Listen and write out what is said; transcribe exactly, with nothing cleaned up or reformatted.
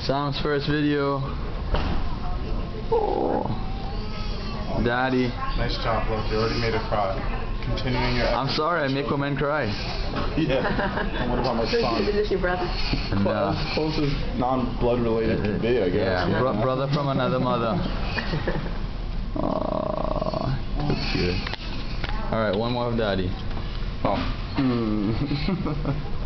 Sam's first video. Oh. Daddy. Nice job, look. You already made her cry. Continuing your I'm sorry, I make women cry. Yeah. And what about my son? Is this your brother? And, uh, Closest non-blood related to me, I guess. yeah, bro brother from another mother. Oh, too cute. Alright, one more of Daddy. Oh.